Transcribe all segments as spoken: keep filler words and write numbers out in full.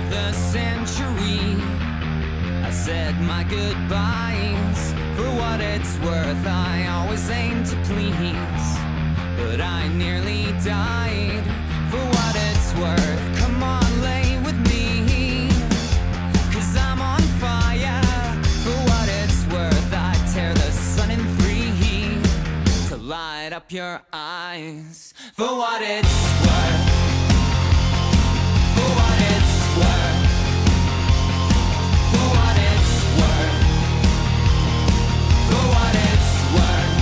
of the century, I said my goodbyes. For what it's worth, I always aim to please, but I nearly died. For what it's worth, come on, lay with me, 'cause I'm on fire. For what it's worth, I tear the sun in three to light up your eyes. For what it's worth, for what it's worth, for what it's worth, for what it's worth.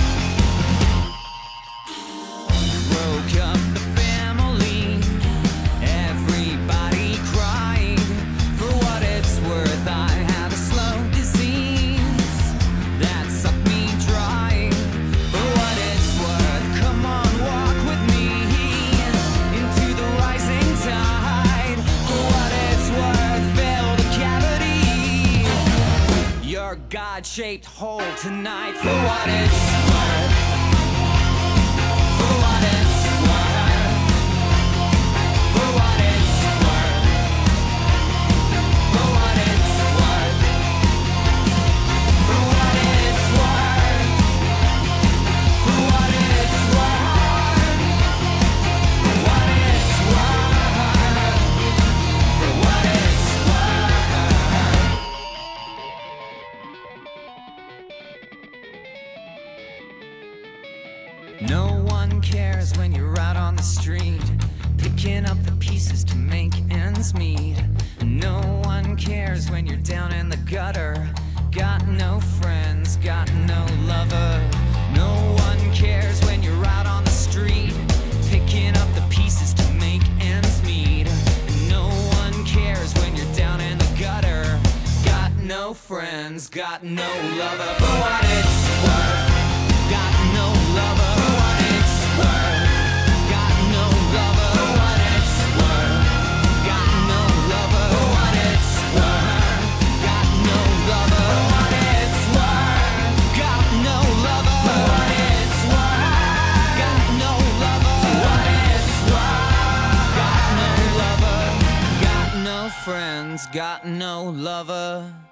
Broke up the family, everybody cried. For what it's worth, I had a slow disease that sucked me dry. For what it's worth, come on, walk with me into the rising tide. For what it's worth, fill the cavity, your God-shaped hole tonight. For what it's worth, for what it's worth, for what it's worth, for what it's worth, for what it's worth, for what it's worth, for what it's worth, for what it's worth. No one cares when you're out on the street, picking up the pieces to make ends meet. No one cares when you're down in the gutter, got no friends, got no lover. No one cares when you're out on the street, picking up the pieces to make ends meet. No one cares when you're down in the gutter, got no friends, got no lover. For what it's worth, got no lover. For what it's worth, got no lover. For what it's worth, got no lover. For what it's worth, got no lover. For what it's worth, got no lover. For what it's worth, got no lover. For what it's worth, got no lover. Got no friends, got no lover.